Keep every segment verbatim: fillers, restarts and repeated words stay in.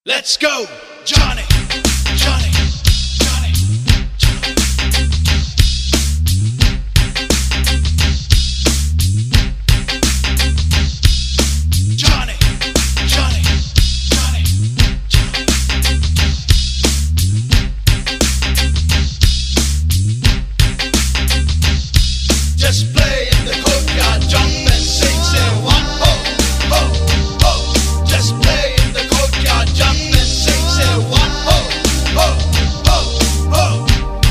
Let's go, Johnny, Johnny, Johnny, Johnny. Johnny, Johnny, Johnny, Johnny. Just play in the courtyard, jump and sing, say one ho, ho, ho. Just play in the courtyard, jump and sing, say one ho, ho, ho, ho.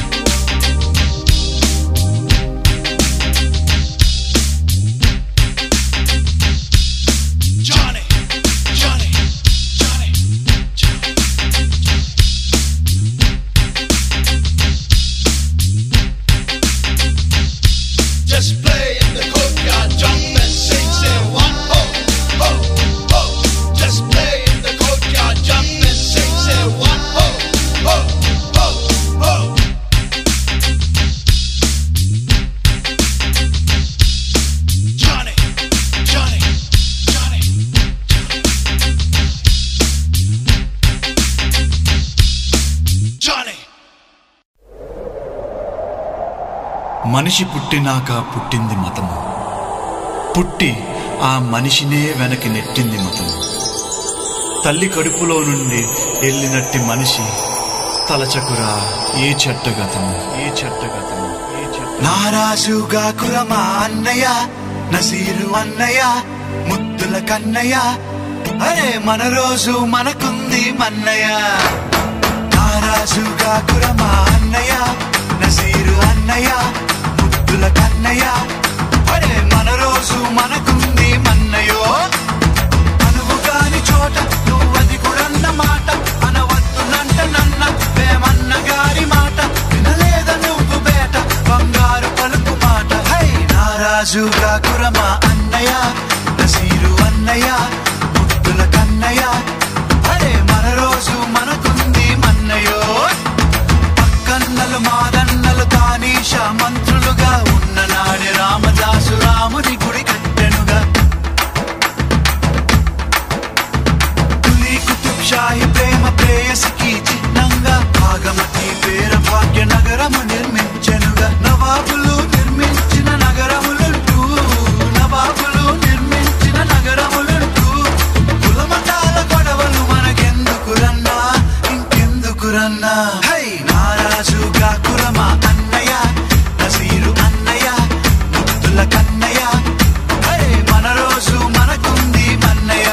Johnny, Johnny, Johnny, Johnny. Just play in the courtyard, jump and sing, say one ho, ho, ho. Just play in the courtyard, jump and sing, say one ho, ho, ho, ho. Johnny, Johnny, Johnny, Johnny. మనిషి పుట్టినాక పుట్టింది మతము, పుట్టి ఆ మనిషినే వెనక్కి నెట్టింది మతము. తల్లి కడుపులో నుండి వెళ్ళినట్టి మనిషి తలచకురా ఏ చెట్టగతము, ఏ చెట్టగతము, ఏ చెట్ట. నారాజుగా కురమా అన్నయ్య, నసీరు అన్నయ్య, ముద్దుల కన్నయ్య, అరే మన రోజు మనకుంది మన్నయ్య. నారాజుగా కురమా అన్నయ్య, నసీరు అన్నయ్య, ముద్దుల కన్నయ్య, అరే మన రోజు మనకుంది మన్నయ్యో. అనువు కాని చోట నువ్వది కూడన్న మాట, అనవద్దునంట నన్న వేమన్న గారి మాట, వినలేద నువ్వు బేట బంగారు పలుకు మాట. హై నారాజుగా కురమా అన్నయ్య, నసీరు అన్నయ్య, ముద్దుల కన్నయ్య, అరే మన రోజు మనకుంది మన్నయ్యో. పక్కన్నలు మాదన్నలు తానీష మంత్రులుగా ఉన్న నాడే రామదాసు రాముని గుడి కట్టెనుగా. తులి కుతుబ్ షాహి ప్రేమ ప్రేయసికి చిహ్నంగా భాగమతి పేర భాగ్య నగరము నిర్మించెనుగా. నవాబులు నిర్మించిన నగరములుంటూ, నవాబులు నిర్మించిన నగరములుంటూ, కులమతాల గొడవలు మనకెందుకురన్నా, ఇంకెందుకురన్నా. హై నారాజుగా కురమా అన్నయ్య, నసీరు అన్నయ్య, ముద్దుల కన్నయ్య, హై మన రోజు మనకుంది మన్నయ్య.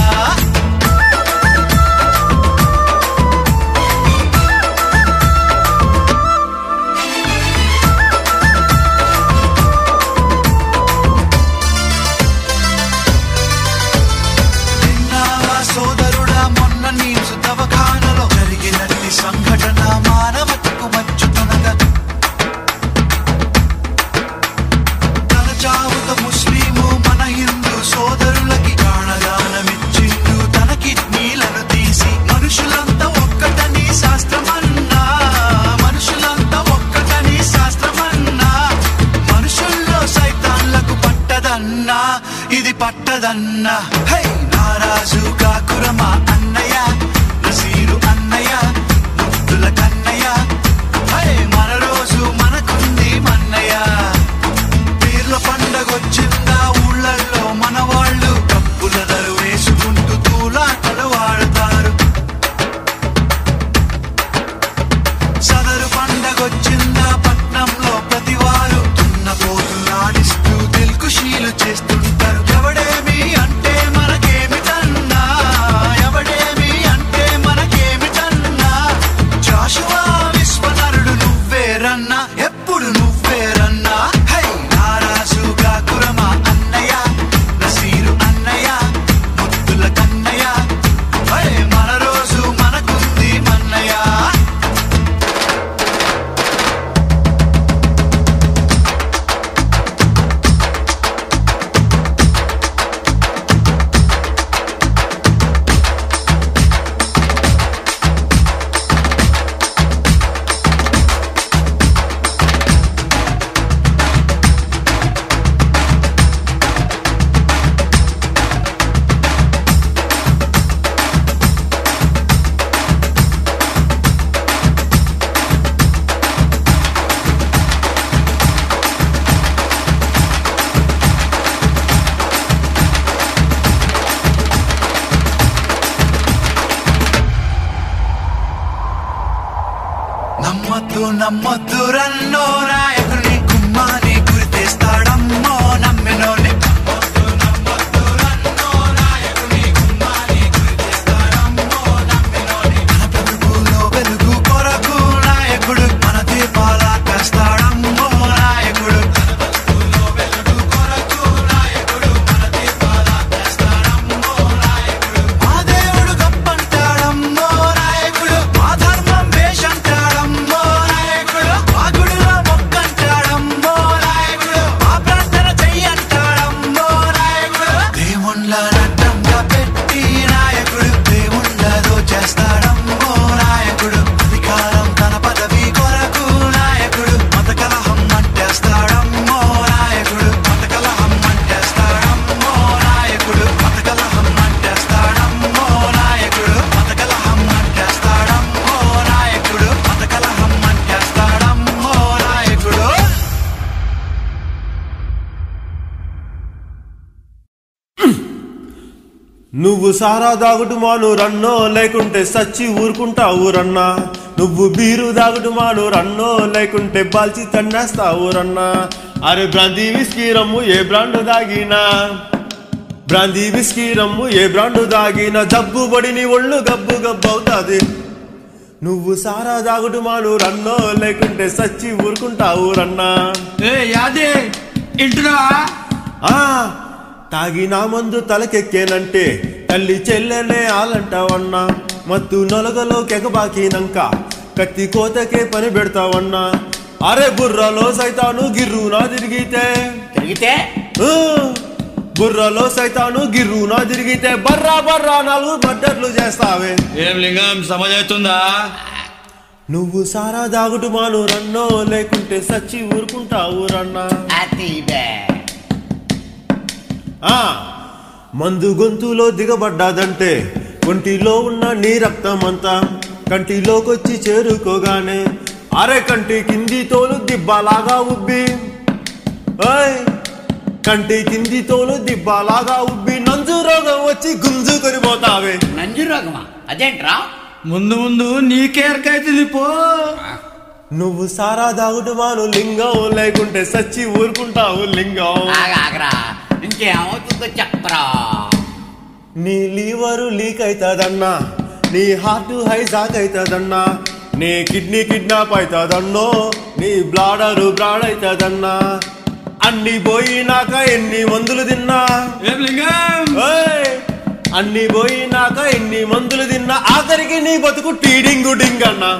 విన్నావా సోదరుడా మొన్న నీసు దవఖానలో జరిగినట్టి సంఘటన, మానవతకు మచ్చుతునగా. తన చావుతో ముస్లిము మన హిందూ సోదరులకి ప్రాణదానమిచ్చిండు, తన కిడ్నీలను తీసి. మనుషులంతా ఒక్కటని శాస్త్రమన్నా, మనుషులంతా ఒక్కటని శాస్త్రమన్నా, మనుషుల్లో సైతాన్లకు పట్టదన్నా, ఇది పట్టదన్నా. హై నారాజుగా కురమా అన్నయ్య, నసీరు అన్నయ్య, ముద్దుల కన్నయ్య, హై మన రోజు మనకుంది మన్నయ్య. పీర్ల పండగొచ్చిందా ఊళ్ళల్లో మన వాళ్ళు, కప్పుల దరు వేసుకుంటూ తూలాటలు వాడతారు. సదరు పండగొచ్చిందా పట్నంలో ప్రతివారు దున్నపోతులాడిస్తూ దిల్కుషీలు చేస్తుంటారు. ఎవడేమి అంటే మనకేమిటన్నా, ఎవడే నమ్మొద్దు నమ్మొద్దు రన్నో నాయకుని గుమ్మాని గురి తెస్తాడమ్మో నమ్మినోని నమ్మొద్దు నమ్మొద్దు రన్నో నాయకుని గుమ్మాని గురి తెస్తాడమ్మో నమ్మినోని మన బ్రతుకులో వెలుగు కొరకు నాయకుడు మన దీపాల తెస్తాడమ్మో నాయకుడు మన బ్రతుకులో వెలుగు కొరకు నాయకుడు మన దీపాల తెస్తాడమ్మో నాయకుడు ఆ దేవుడు గొప్పంటాడమ్మో నాయకుడు ఆ ధర్మం వేషంటాడమ్మో నాయకుడు ఆ గుడిలో మొక్కంటాడమ్మో నాయకుడు ఆ ప్రార్థన చెయ్యంటాడమ్మో నాయకుడు దేవుళ్ళ నట్టంగా పెట్టి నాయకుడు దేవుళ్ళదో చేస్తాడమ్మో నాయకుడు అధికారం తన పదవి కొరకు నాయకుడు మత కలహం అంటేస్తాడమ్మో నాయకుడు మత కలహం అంటేస్తాడమ్మో నాయకుడు మత కలహం అంటేస్తాడమ్మో నాయకుడు మత కలహం అంటేస్తాడమ్మో నాయకుడు మత కలహం అంటేస్తాడమ్మో నాయకుడు నువ్వు సారా దాగుడు మాను రన్నో లేకుంటే సచ్చి ఊరుకుంటావు రన్నా నువ్వు బీరు దాగుడు మాను రన్నో లేకుంటే బాల్చి తన్నేస్తావు రన్నా అరే బ్రాందీ విస్కీ రమ్ము ఏ బ్రాండ్ దాగినా బ్రాందీ విస్కీ రమ్ము ఏ బ్రాండ్ దాగినా జబ్బు పడి నీ ఒళ్ళు గబ్బు గబ్బు అవుతాది నువ్వు సారా దాగుడు మాను రన్నో లేకుంటే సచ్చి ఊరుకుంటావు రన్నా ఏ యాదే ఇంటున్నా ఆ తాగినా మందు తలకెక్కేనంటే తల్లి చెల్లెనే ఆలంటావన్నా మత్తు నొలగలో కెగబాకినంక కత్తి కోతకే పని పెడతావన్నా అరే బుర్రలో సైతాను గిర్రునా తిరిగితే తిరిగితే ఊ, బుర్రలో సైతాను గిర్రునా తిరిగితే బర్రా బర్రా నాలుగు మడ్డర్లు చేస్తావే ఏం లింగం సమజవుతుందా నువ్వు సారా దాగుడు మాను రన్నో లేకుంటే సచ్చి ఊరుకుంటావు రన్నా ఆ మందు గొంతులో దిగబడ్డాదంటే ఒంటిలో ఉన్న నీ రక్తం అంతా కంటిలోకొచ్చి చేరుకోగానే అరే కంటి కింది తోలు దిబ్బలాగా ఉబ్బి ఓయ్ కంటి కింది తోలు దిబ్బలాగా ఉబ్బి నంజు రోగం వచ్చి గుంజుకొని పోతావే నంజు రోగమా అదేంట్రా ముందు ముందు నీకేరకైతుంది పో నువ్వు సారా దాగుడు మాను లింగం లేకుంటే సచ్చి ఊరుకుంటావు లింగం ఆగా ఆగరా ఇంకేమవుతుందో చెప్పరా నీ లీవరు లీక్ అవుతుందన్నా నీ హార్ట్ హైజాక్ అవుతుందన్నా నీ కిడ్నీ కిడ్నాప్ అవుతుందన్నో నీ బ్లాడరు బ్రాడ్ అవుతుందన్నా అన్ని పోయినాక ఎన్ని మందులు తిన్నా ఏం లింగం ఓయ్ అన్ని పోయినాక ఎన్ని మందులు తిన్నా ఆఖరికి నీ బతుకు టీడింగు డింగ్ అన్నా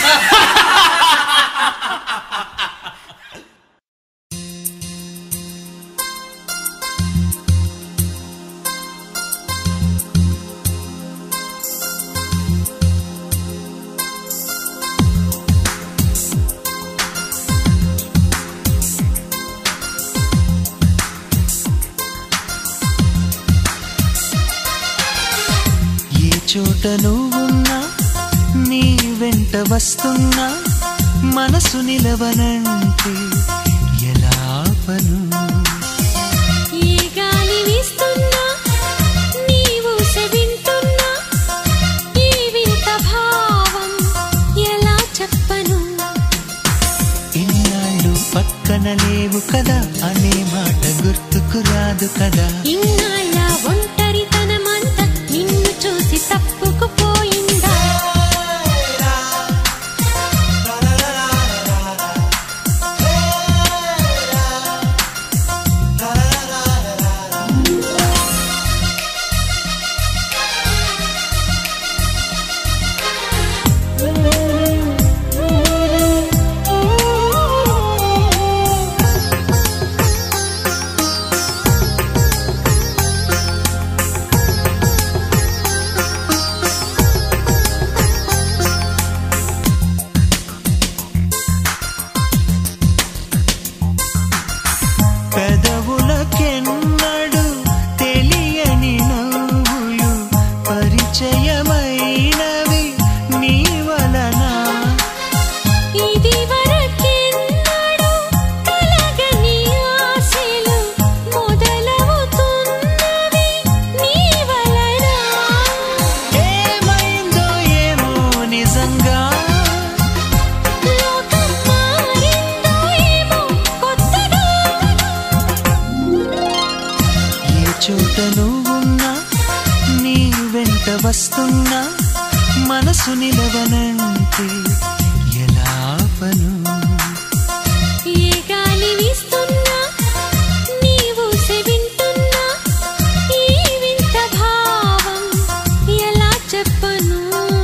చోట నువ్వున్నా నీ వెంట వస్తున్నా మనసు నిలవనంటే ఎలా ఆపను ఈ గాలి వీస్తున్నా నీవు వింటున్నా ఈ వింత భావం ఎలా చెప్పను ఇన్నాళ్ళు పక్కన లేవు కదా అనే మాట గుర్తుకు రాదు కదా ఇన్నాళ్ళ ఒంటరితనమంతా నిన్ను చూసి తప్పుకుపోయిందా మనసు నిలవనంటే ఎలా పను ఏ గాలి వీస్తున్నా నీవు సెవింటున్నా ఈ వింత భావం ఎలా చెప్పను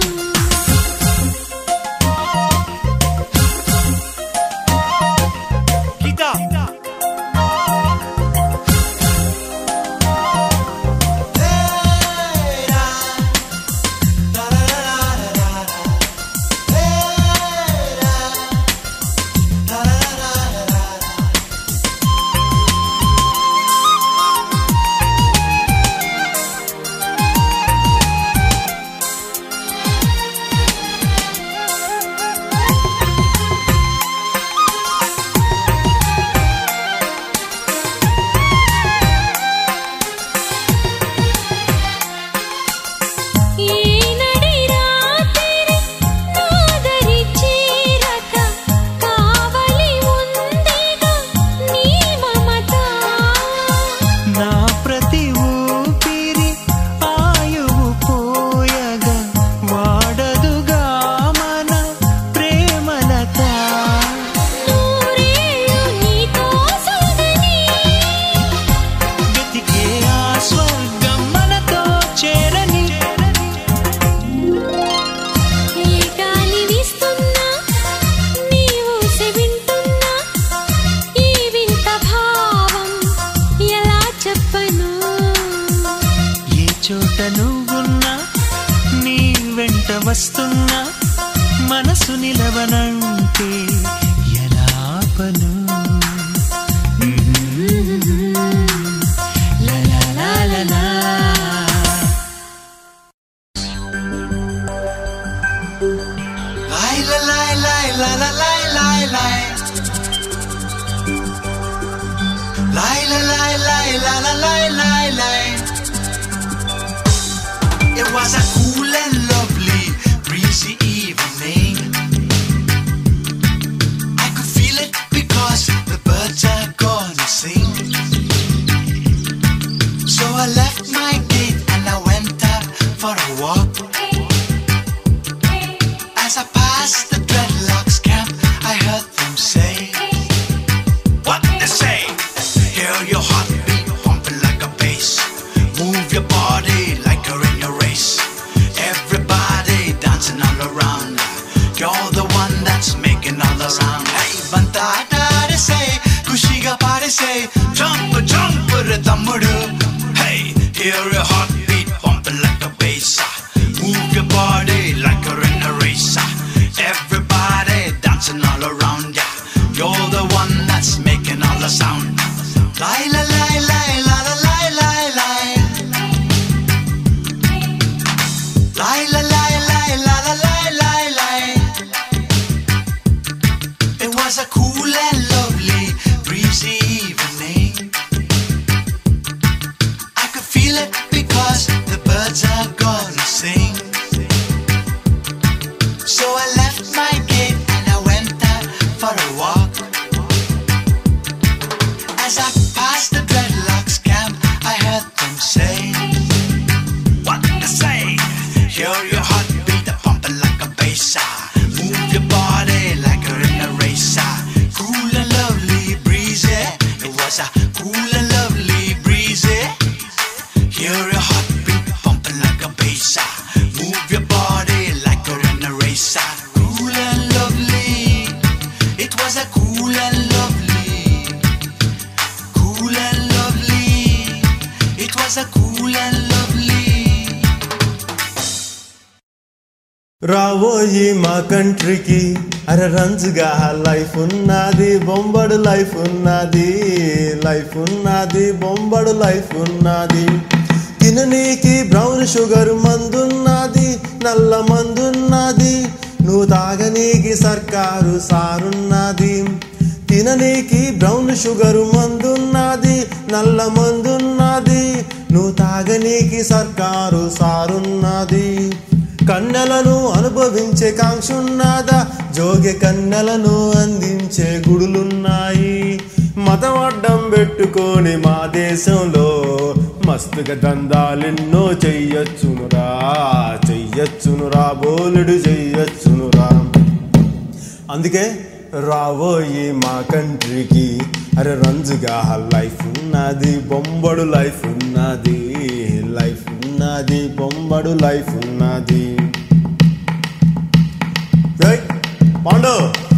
వస్తున్నా మనసు నిలవనంటే ఎలా పను లా లా లా లా లా Lai la lai lai la la lai lai lai. Lai la lai lai la la lai lai lai. It was a cool and lovely breezy evening. I could feel it because the birds are gonna sing. So I left my gate and I went out for a walk. As I passed the dreadlocks camp, I heard them say, what they say? Hear your heartbeat pumping like a bass. Move your body like you're in a race. Everybody dancing all around. You're the one that's making all around. Hey, banta they say, kushiga party say, jump, jump, tammudu. Hey, hear your heartbeat pumping like a bass. Move your body like you're in a race. Everybody dancing all around ya. You're the one that's making all the sound. Lai la lai lai la la lai lai lai. Lai la lai lai la la lai lai lai. It was a cool and lovely breezy evening. I could feel it because the birds are gonna sing. So I left my gate and I went out for a walk. As I passed the dreadlocks camp, I heard them say, what they say? Hear your heartbeat pumping like a bass. Move your body like you're in a race. Cool and lovely breezy. It was a cool and lovely breezy. Hear your heartbeat pumping like a bass. Move your body like you're in a race. Cool and lovely. It was a cool and lovely. Cool and lovely. It was a cool and lovely. రావోయి మా కంట్రీకి అరే రంజుగా life ఉన్నది బొంబడు life ఉన్నది life ఉన్నది బొంబడు life ఉన్నది తిననీకి brown sugar మందున్నది నల్ల మందున్నది నువ్వు తాగనీకి సర్కారు సారున్నది తిననీకి బ్రౌన్ షుగర్ మందున్నది నల్ల మందున్నది నువ్వు తాగనీకి సర్కారు సారున్నది కన్నెలను అనుభవించే కాంక్షున్నదా జోగి కన్నెలను అందించే గుడులున్నాయి మతం అడ్డం పెట్టుకొని మా దేశంలో మస్తుగా దందాలెన్నో చెయ్యొచ్చునురా చెయ్య చెయ్యొచ్చునురా బోలెడు చెయ్యొచ్చునురా. అందుకే రాబోయి మా కంట్రీకి అరే రంజుగా లైఫ్ ఉన్నది బొంబడు లైఫ్ ఉన్నది లైఫ్ ఉన్నది బొంబడు లైఫ్ ఉన్నది. పాండు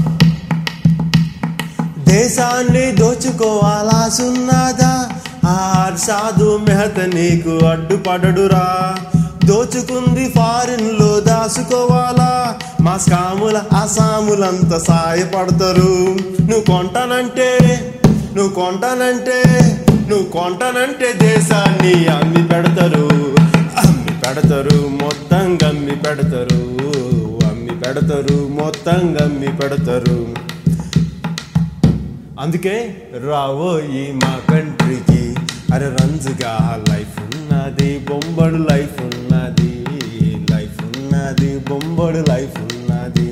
దేశాన్ని దోచుకోవాలా సున్నాదా ఆర్ సాధు మెహత నీకు అడ్డుపడడురా. దోచుకుంది ఫారిన్ లో దాచుకోవాలా మా స్కాముల అసాములంతా సాయపడతారు. నువ్వు కొంటానంటే నువ్వు కొంటానంటే నువ్వు కొంటానంటే దేశాన్ని అమ్మి పెడతారు అమ్మి పెడతారు మొత్తం గమ్మి పెడతారు అమ్మి పెడతారు మొత్తం గమ్మి పెడతారు. అందుకే రావోయి మా కంట్రీకి అరే రంజుగా లైఫ్ ఉన్నది బొంబడు లైఫ్ ఉన్నది లైఫ్ ఉన్నది బొంబడు లైఫ్ ఉన్నది.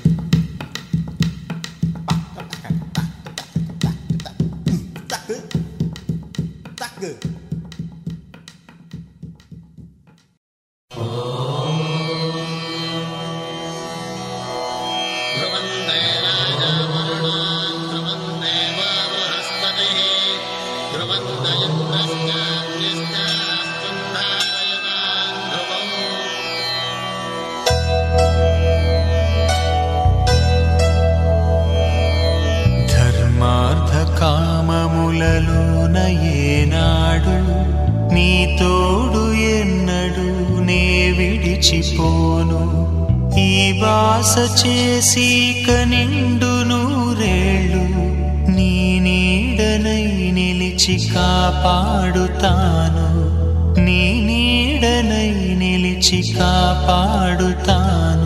ధర్మార్థ కామములలోన ఏనాడు నీ తోడు ఎన్నడు నే విడిచిపోను. ఈ బాస చేసి కనిండు నూరేళ్ళు నీ నీడనై నిలిచి కాపాడుతాను నీ నీడనై నిలిచి కాపాడుతాను.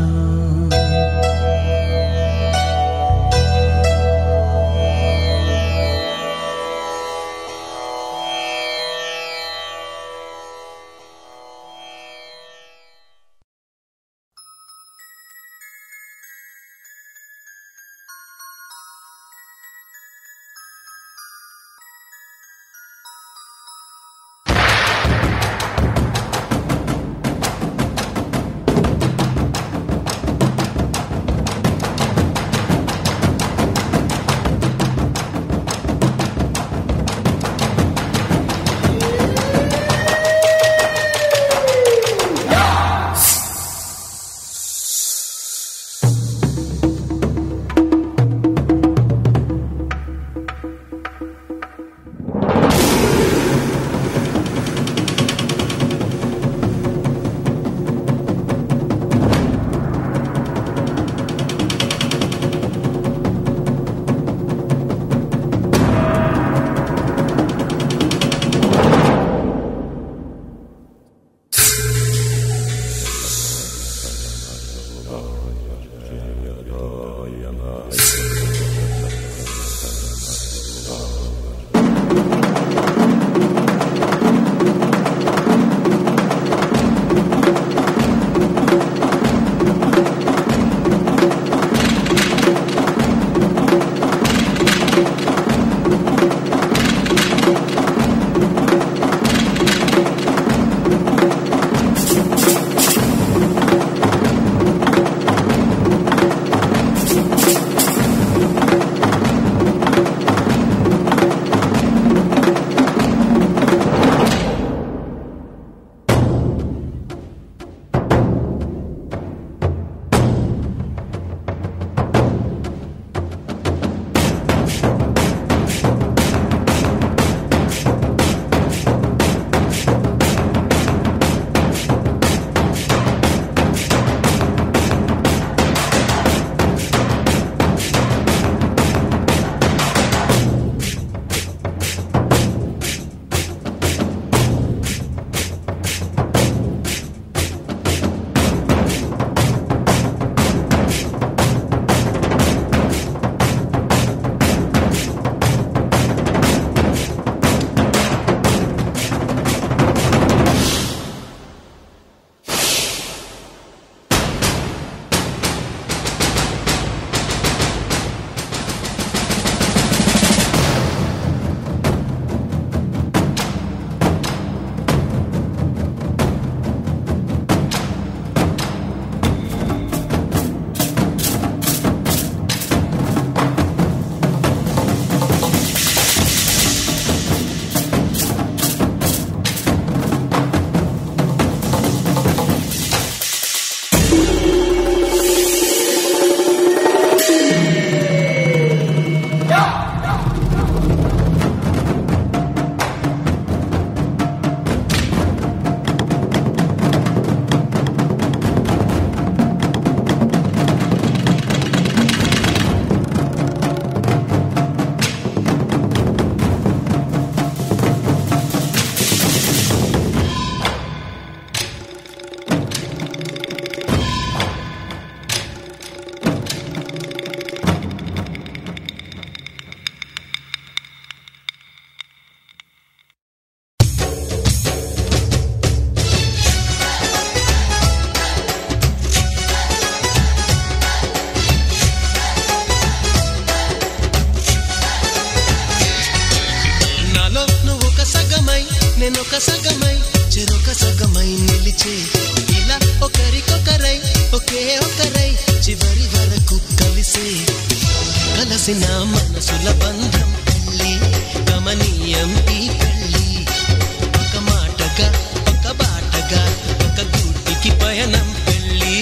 మనసుల బంధం పెళ్ళి గమనీయం ఈ పెళ్ళి ఒక మాటగా ఒక బాటగా ఒక గూటికి పయనం పెళ్ళి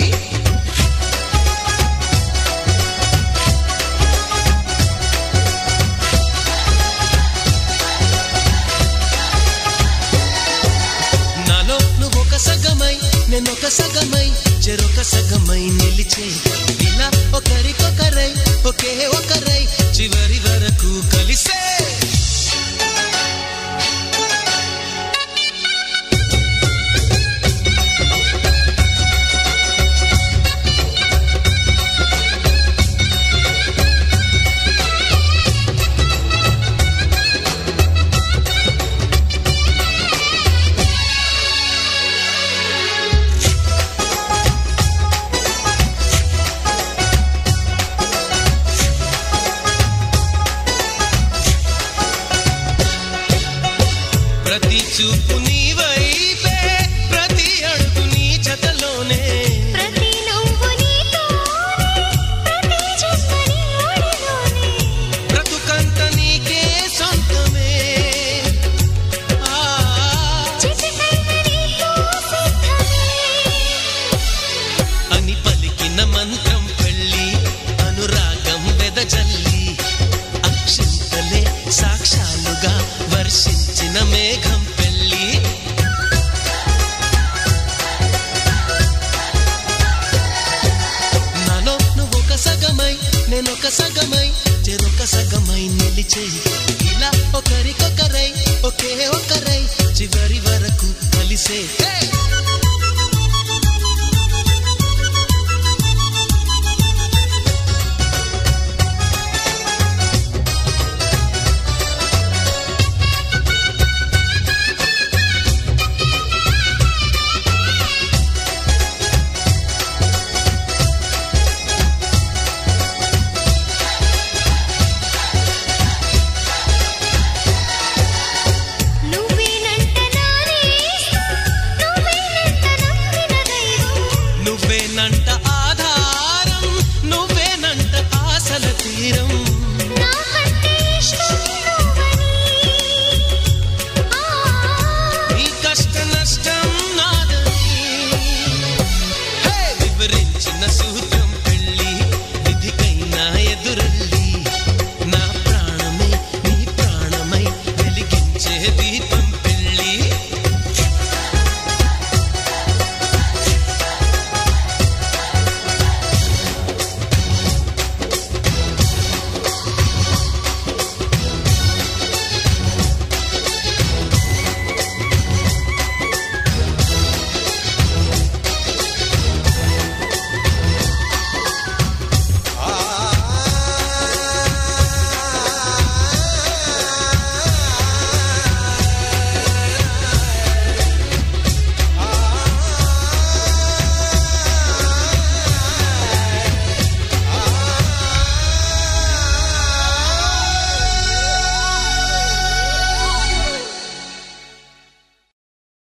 నాలో నువ్వు ఒక సగమై నేనొక సగమై చెరొక సగమై నిలిచే ఇలా ఒకరికొకరై ఒకే ఒకరై చివరి వరకు కలిసే ప్రతి చూపు నీ వైపే ప్రతి అడుగు నీ జతలోనే ప్రతి నవ్వు నీతోనే ప్రతి జన్మ నీ ఒడిలోనే బ్రతుకంత నీకే సొంతమే ఆ చిటికైన నీతో సిద్ధమే అని పలికిన మంత్రం పెళ్ళి అనురాగం వెదజల్లి అక్షంతలే సాక్షాలుగా వర్షించిన మేఘం పెళ్ళి నాలో నువ్వు ఒక సగమై నేనొక సగమై చెరొక సగమై నిలిచే ఇలా ఒకరికొకరై ఒకే ఒకరై చివరి వరకు కలిసే